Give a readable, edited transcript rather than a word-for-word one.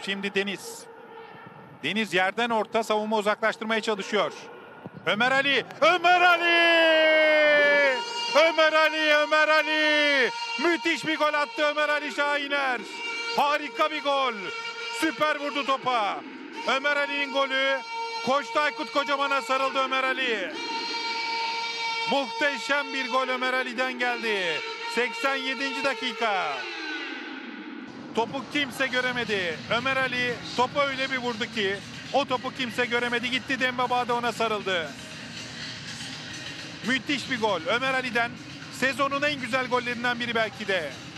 Şimdi Deniz. Deniz yerden orta, savunma uzaklaştırmaya çalışıyor. Ömer Ali! Ömer Ali! Ömer Ali! Ömer Ali! Müthiş bir gol attı Ömer Ali Şahiner. Harika bir gol. Süper vurdu topa. Ömer Ali'nin golü. Koçtu Aykut Kocaman'a sarıldı Ömer Ali. Muhteşem bir gol Ömer Ali'den geldi. 87. dakika. Topu kimse göremedi. Ömer Ali topu öyle bir vurdu ki o topu kimse göremedi. Gitti Demba Ba da ona sarıldı. Müthiş bir gol. Ömer Ali'den sezonun en güzel gollerinden biri belki de.